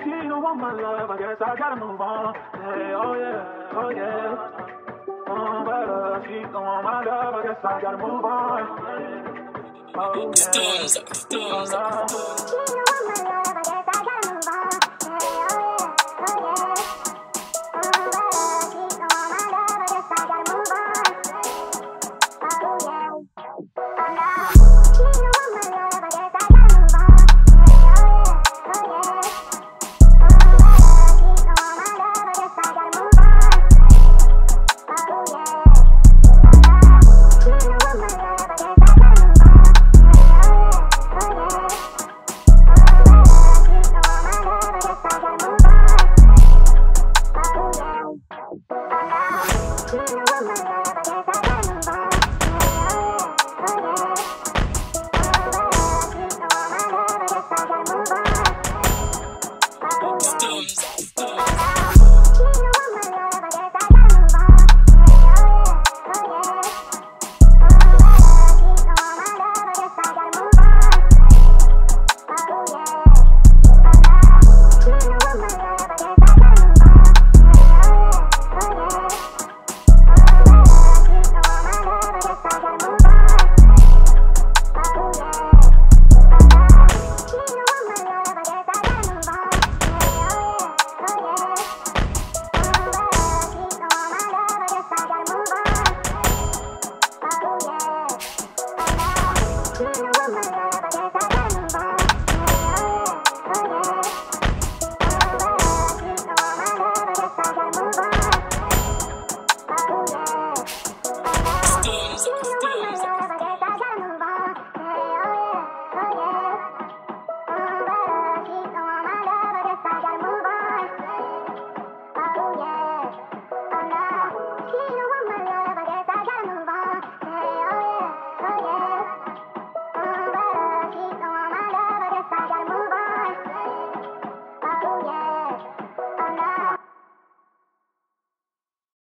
She don't want my love, I guess I gotta move on. Hey, oh yeah, oh yeah. But she don't want my love, I guess I gotta move on. Oh yeah. STRmz.